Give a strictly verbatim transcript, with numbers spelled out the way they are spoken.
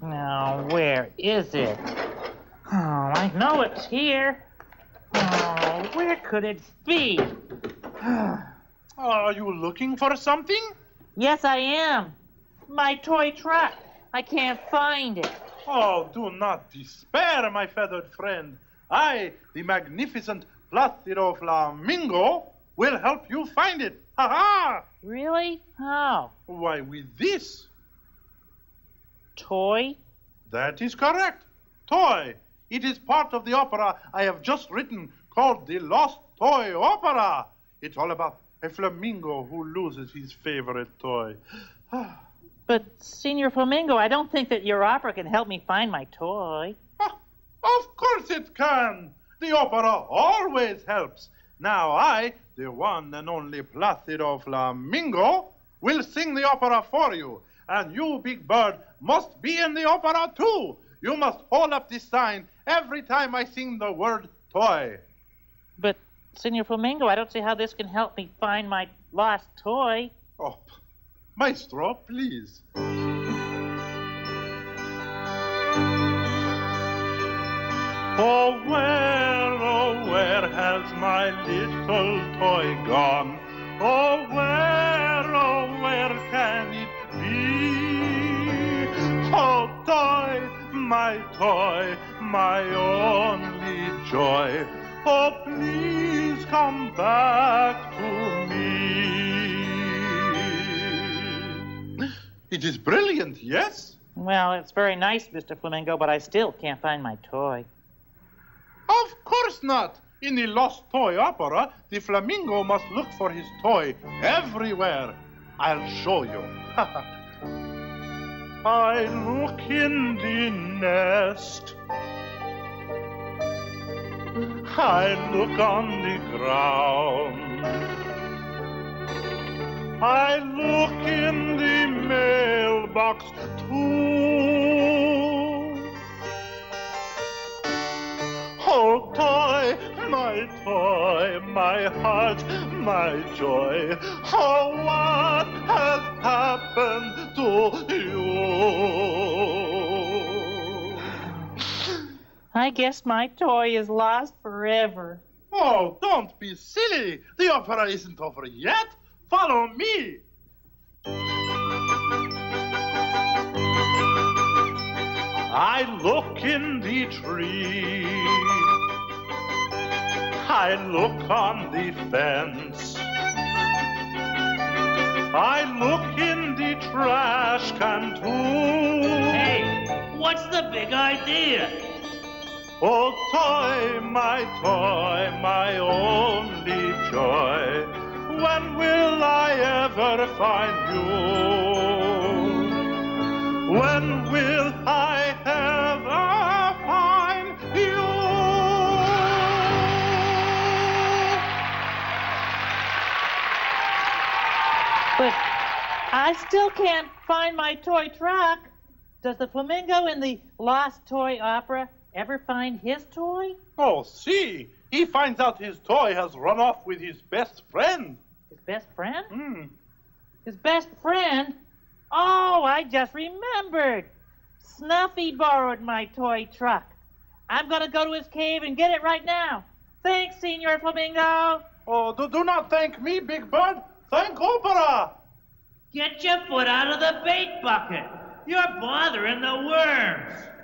Now, where is it? Oh, I know it's here. Oh, where could it be? Are you looking for something? Yes, I am. My toy truck. I can't find it. Oh, do not despair, my feathered friend. I, the magnificent Placido Flamingo, will help you find it. Ha ha! Really? How? Why, with this. Toy? That is correct. Toy. It is part of the opera I have just written called The Lost Toy Opera. It's all about a flamingo who loses his favorite toy. But, Senor Flamingo, I don't think that your opera can help me find my toy. Ah, of course it can. The opera always helps. Now I, the one and only Placido Flamingo, will sing the opera for you. And you, Big Bird, must be in the opera too. You must hold up this sign every time I sing the word toy. But, Senor Flamingo, I don't see how this can help me find my lost toy. Oh, Maestro, please. Oh, where, oh, where has my little toy gone? Oh, where, oh, where can it be? Oh, toy, my toy, my only joy. Oh, please come back to me. It is brilliant, yes? Well, it's very nice, Mister Flamingo, but I still can't find my toy. Of course not. In the Lost Toy Opera, the flamingo must look for his toy everywhere. I'll show you. I look in the nest. I look on the ground. I look in the mailbox too. Oh, toy, my toy, my heart, my joy. Oh, what has happened to you? I guess my toy is lost forever. Oh, don't be silly. The opera isn't over yet. Follow me. I look in the tree. I look on the fence. I look in the trash can too. Hey, what's the big idea? Oh, toy, my toy, my only joy. When will I ever find you? When will I ever find you? But I still can't find my toy truck. Does the flamingo in the Lost Toy Opera ever find his toy? Oh, see, he finds out his toy has run off with his best friend. His best friend? Hmm. His best friend? Oh, I just remembered. Snuffy borrowed my toy truck. I'm going to go to his cave and get it right now. Thanks, Senor Flamingo. Oh, do, do not thank me, Big Bird. Thank opera. Get your foot out of the bait bucket. You're bothering the worms.